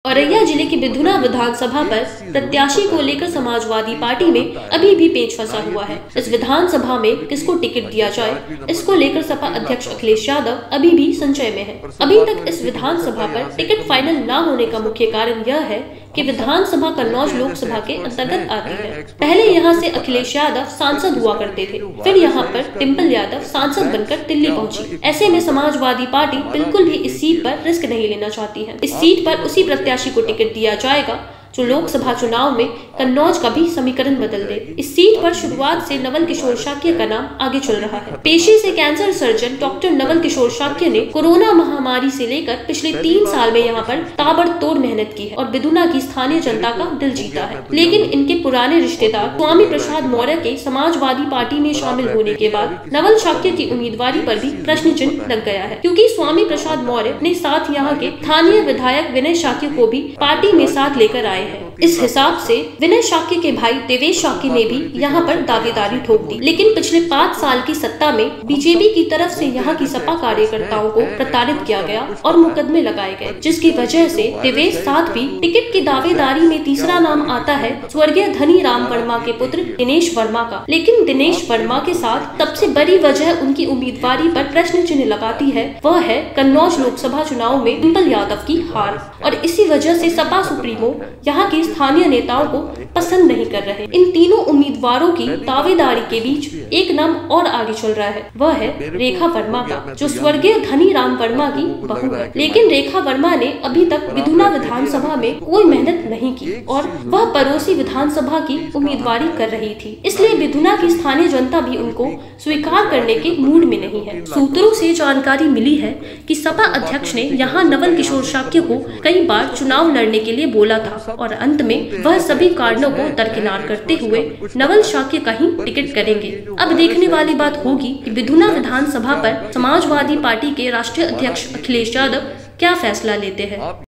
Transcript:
औरैया जिले की विधुना विधानसभा पर प्रत्याशी को लेकर समाजवादी पार्टी में अभी भी पेच फंसा हुआ है। इस विधानसभा में किसको टिकट दिया जाए, इसको लेकर सपा अध्यक्ष अखिलेश यादव अभी भी संशय में है। अभी तक इस विधानसभा पर टिकट फाइनल न होने का मुख्य कारण यह है कि विधानसभा कन्नौज लोकसभा के अंतर्गत आती है। पहले यहाँ से अखिलेश यादव सांसद हुआ करते थे, फिर यहाँ पर डिम्पल यादव सांसद बनकर दिल्ली पहुंची। ऐसे में समाजवादी पार्टी बिल्कुल भी इस सीट पर रिस्क नहीं लेना चाहती है। इस सीट पर उसी प्रत्याशी को टिकट दिया जाएगा जो लोकसभा चुनाव में कन्नौज का भी समीकरण बदल दे। इस सीट पर शुरुआत से नवल किशोर शाक्य का नाम आगे चल रहा है। पेशे से cancer surgeon doctor Naval Kishore Shakya ने कोरोना महामारी से लेकर पिछले 3 साल में यहाँ पर ताबड़तोड़ मेहनत की है और विधुना की स्थानीय जनता का दिल जीता है। लेकिन इनके पुराने रिश्तेदार स्वामी प्रसाद मौर्य के समाजवादी पार्टी में शामिल होने के बाद नवल शाक्य की उम्मीदवारी पर भी प्रश्न चिन्ह लग गया है, क्योंकि स्वामी प्रसाद मौर्य अपने साथ यहाँ के स्थानीय विधायक विनय शाक्य को भी पार्टी में साथ लेकर आए। इस हिसाब से विनय शाक्य के भाई देवेश शाक्य ने भी यहाँ पर दावेदारी ठोक दी। लेकिन पिछले 5 साल की सत्ता में बीजेपी की तरफ से यहाँ की सपा कार्यकर्ताओं को प्रताड़ित किया गया और मुकदमे लगाए गए, जिसकी वजह से देवेश साथ भी टिकट की दावेदारी में तीसरा नाम आता है स्वर्गीय धनी राम वर्मा के पुत्र दिनेश वर्मा का। लेकिन दिनेश वर्मा के साथ सबसे बड़ी वजह उनकी उम्मीदवारी पर प्रश्न चिन्ह लगाती है, वह है कन्नौज लोकसभा चुनाव में डिम्पल यादव की हार। और इसी वजह से सपा सुप्रीमो यहाँ के स्थानीय नेताओं को पसंद नहीं कर रहे। इन तीनों उम्मीदवारों की दावेदारी के बीच एक नाम और आगे चल रहा है, वह है रेखा वर्मा का, जो स्वर्गीय धनी राम वर्मा की बहू है। लेकिन रेखा वर्मा ने अभी तक विधुना विधानसभा में कोई मेहनत नहीं की और वह पड़ोसी विधानसभा की उम्मीदवारी कर रही थी, इसलिए विधुना की स्थानीय जनता भी उनको स्वीकार करने के मूड में नहीं है। सूत्रों से जानकारी मिली है कि सपा अध्यक्ष ने यहाँ नवल किशोर शाक्य को कई बार चुनाव लड़ने के लिए बोला था और अंत में वह सभी कारणों को दरकिनार करते हुए नवल शाक्य का ही टिकट करेंगे। अब देखने वाली बात होगी कि विधुना विधानसभा पर समाजवादी पार्टी के राष्ट्रीय अध्यक्ष अखिलेश यादव क्या फैसला लेते हैं।